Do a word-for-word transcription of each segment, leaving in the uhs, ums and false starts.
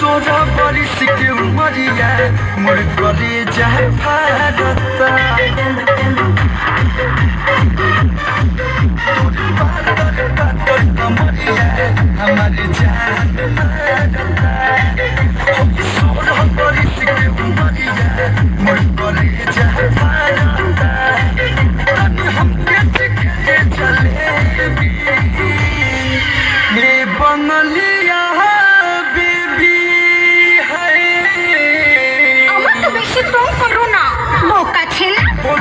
सोरा बारिश के उमरिया मोर करे जाए भारता हमारे जान सोरा बारिश के उमरिया मोर करे जाए भारता हमके चिखे चले ये बंगलिया तुम करो ना बोका छेला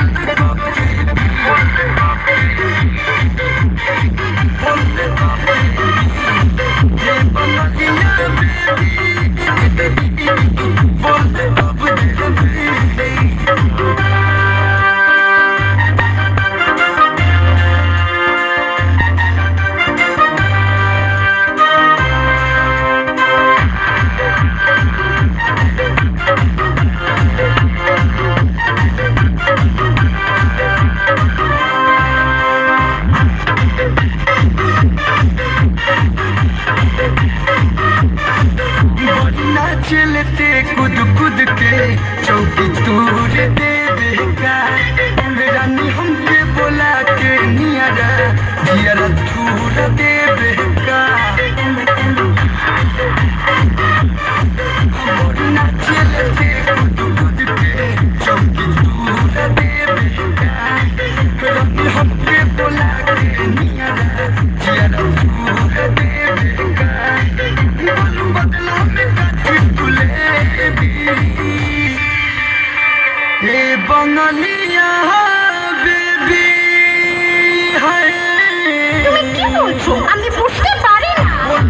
चलते कुद कुद के चौकी तोड़ दे बेका रानी हमके बोला के नियारा जियारा थूर दे बेका ना चलते कुद कुद के चौकी तोड़ दे बेका रानी हमके बोला के नियारा जियारा थूर दे बेका बदला में हे बंगलिया बेबी हाय তুমি কি বলছো আমি বুঝতে পারি না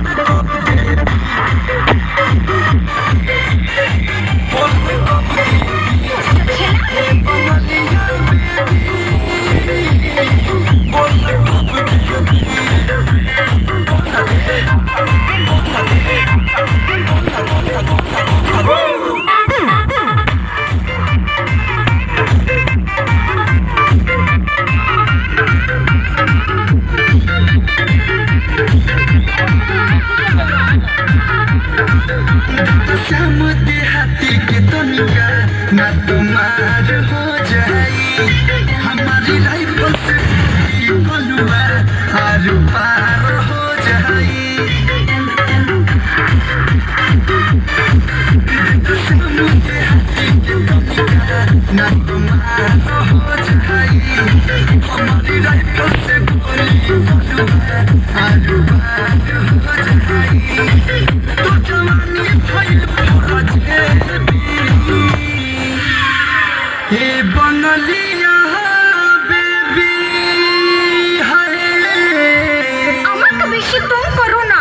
समझे हाथी के तनिका ना तुम्हार हो जाई हमारी लाइफ से कलुआ हर पार हो जाई समझे हाथी के तनिका ना तुम्हार हो जाई हमारी लाइफ से कलुआ हर पार हो जाई तो जवानी हे बंगलिया बेबी हाय আমাকে বেশি তুম করো না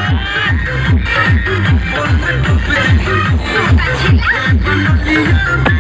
बोल